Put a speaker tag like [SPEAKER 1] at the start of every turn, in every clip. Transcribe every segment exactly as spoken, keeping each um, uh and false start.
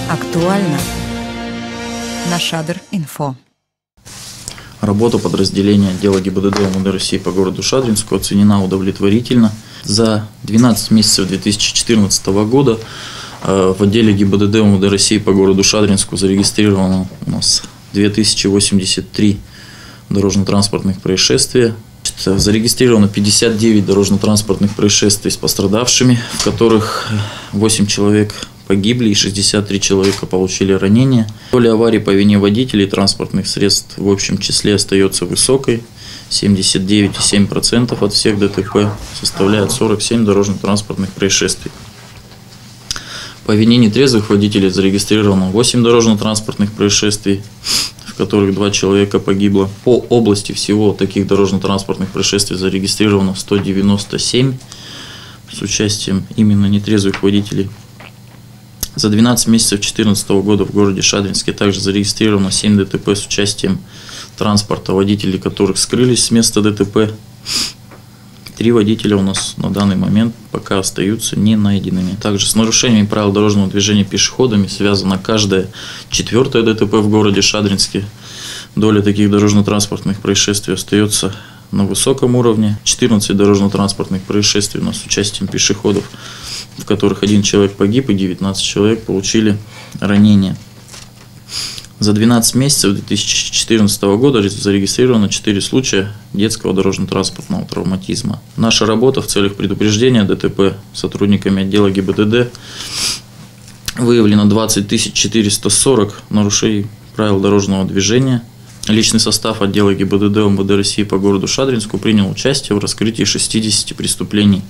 [SPEAKER 1] Актуально на Шадр.Инфо.
[SPEAKER 2] Работа подразделения отдела ГИБДД МВД России по городу Шадринску оценена удовлетворительно. За двенадцать месяцев две тысячи четырнадцатого года в отделе ГИБДД МВД России по городу Шадринску зарегистрировано у нас две тысячи восемьдесят три дорожно-транспортных происшествия. Зарегистрировано пятьдесят девять дорожно-транспортных происшествий с пострадавшими, в которых восемь человек погибли и шестьдесят три человека получили ранения. Доля аварий по вине водителей транспортных средств в общем числе остается высокой. семьдесят девять и семь десятых процента от всех ДТП составляет сорок семь дорожно-транспортных происшествий. По вине нетрезвых водителей зарегистрировано восемь дорожно-транспортных происшествий, в которых два человека погибло. По области всего таких дорожно-транспортных происшествий зарегистрировано сто девяносто семь с участием именно нетрезвых водителей. За двенадцать месяцев две тысячи четырнадцатого года в городе Шадринске также зарегистрировано семь ДТП с участием транспорта, водителей которых скрылись с места ДТП. Три водителя у нас на данный момент пока остаются не найденными. Также с нарушениями правил дорожного движения пешеходами связано каждое четвертое ДТП в городе Шадринске. Доля таких дорожно-транспортных происшествий остается на высоком уровне. четырнадцать дорожно-транспортных происшествий у нас с участием пешеходов, в которых один человек погиб и девятнадцать человек получили ранения. За двенадцать месяцев две тысячи четырнадцатого года зарегистрировано четыре случая детского дорожно-транспортного травматизма. Наша работа в целях предупреждения ДТП сотрудниками отдела ГИБДД выявлено двадцать тысяч четыреста сорок нарушений правил дорожного движения. Личный состав отдела ГИБДД МВД России по городу Шадринску принял участие в раскрытии шестидесяти преступлений.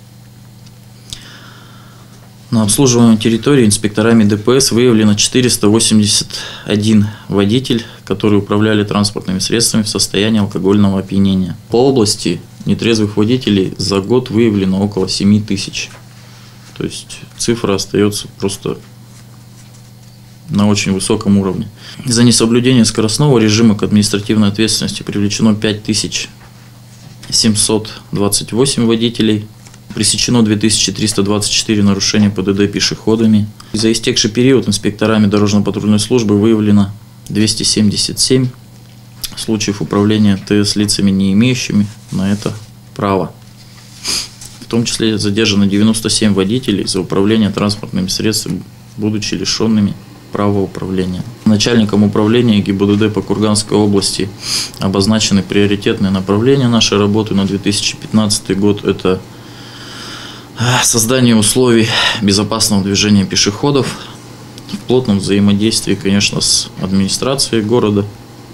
[SPEAKER 2] На обслуживаемой территории инспекторами ДПС выявлено четыреста восемьдесят один водитель, которые управляли транспортными средствами в состоянии алкогольного опьянения. По области нетрезвых водителей за год выявлено около семи тысяч. То есть цифра остается просто на очень высоком уровне. За несоблюдение скоростного режима к административной ответственности привлечено пять тысяч семьсот двадцать восемь водителей. Пресечено две тысячи триста двадцать четыре нарушения ПДД пешеходами. За истекший период инспекторами дорожно-патрульной службы выявлено двести семьдесят семь случаев управления ТС лицами, не имеющими на это права. В том числе задержано девяносто семь водителей за управление транспортными средствами, будучи лишенными права управления. Начальником управления ГИБДД по Курганской области обозначены приоритетные направления нашей работы на две тысячи пятнадцатый год. Это создание условий безопасного движения пешеходов в плотном взаимодействии, конечно, с администрацией города.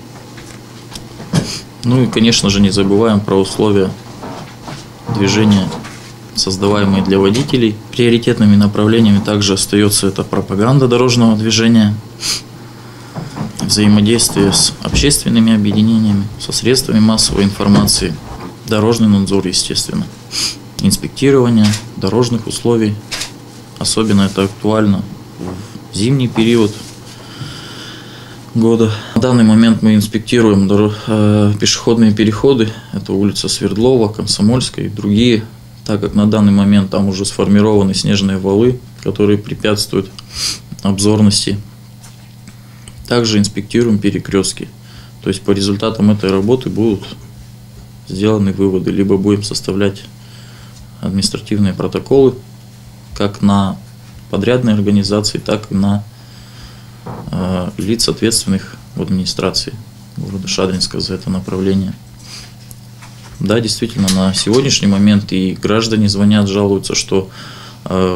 [SPEAKER 2] Ну и, конечно же, не забываем про условия движения, создаваемые для водителей. Приоритетными направлениями также остается это пропаганда дорожного движения, взаимодействие с общественными объединениями, со средствами массовой информации, дорожный надзор, естественно, инспектирование дорожных условий. Особенно это актуально в зимний период года. На данный момент мы инспектируем дорог, э, пешеходные переходы. Это улица Свердлова, Комсомольская и другие, так как на данный момент там уже сформированы снежные валы, которые препятствуют обзорности. Также инспектируем перекрестки. То есть по результатам этой работы будут сделаны выводы, либо будем составлять административные протоколы как на подрядные организации, так и на э, лиц, ответственных в администрации города Шадринска за это направление. Да, действительно, на сегодняшний момент и граждане звонят, жалуются, что э,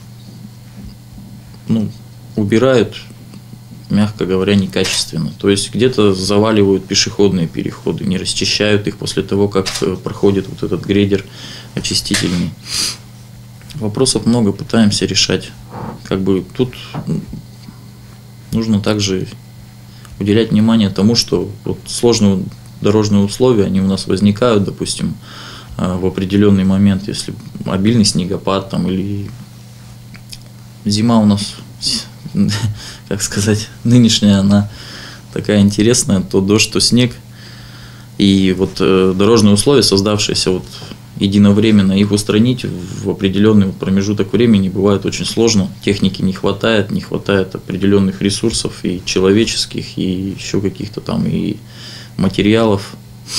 [SPEAKER 2] ну, убирают, мягко говоря, некачественно. То есть где-то заваливают пешеходные переходы, не расчищают их после того, как проходит вот этот грейдер очистительный. Вопросов много, пытаемся решать. Как бы тут нужно также уделять внимание тому, что вот сложные дорожные условия, они у нас возникают, допустим, в определенный момент, если обильный снегопад там, или зима у нас, как сказать, нынешняя, она такая интересная, то дождь, то снег. И вот э, дорожные условия, создавшиеся вот единовременно их устранить в определенный промежуток времени бывает очень сложно. Техники не хватает, не хватает определенных ресурсов и человеческих, и еще каких-то там и материалов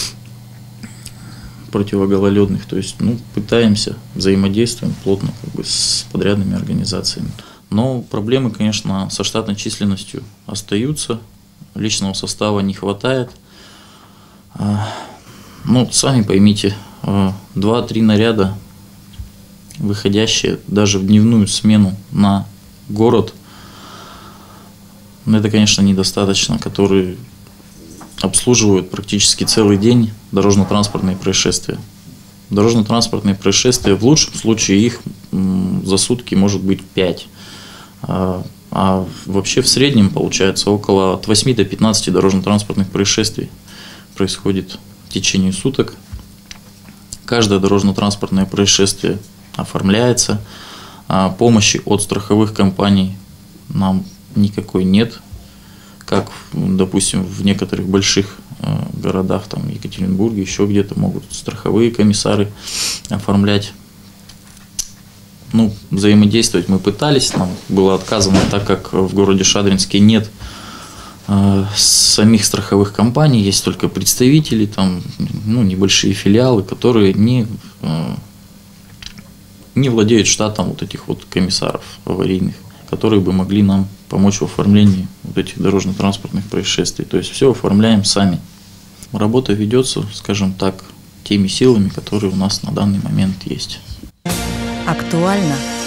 [SPEAKER 2] противогололедных. То есть, ну, пытаемся, взаимодействуем плотно как бы с подрядными организациями. Но проблемы, конечно, со штатной численностью остаются, личного состава не хватает. Ну, сами поймите, два-три наряда, выходящие даже в дневную смену на город, это, конечно, недостаточно, которые обслуживают практически целый день дорожно-транспортные происшествия. Дорожно-транспортные происшествия, в лучшем случае их за сутки может быть пять. А, а вообще в среднем получается около от восьми до пятнадцати дорожно-транспортных происшествий происходит в течение суток. Каждое дорожно-транспортное происшествие оформляется. А помощи от страховых компаний нам никакой нет. Как, допустим, в некоторых больших э, городах, там, в Екатеринбурге, еще где-то могут страховые комиссары оформлять. Ну, взаимодействовать мы пытались, нам было отказано, так как в городе Шадринске нет э, самих страховых компаний, есть только представители, там, ну, небольшие филиалы, которые не, э, не владеют штатом вот этих вот комиссаров аварийных, которые бы могли нам помочь в оформлении вот этих дорожно-транспортных происшествий. То есть все оформляем сами. Работа ведется, скажем так, теми силами, которые у нас на данный момент есть.
[SPEAKER 1] Актуально.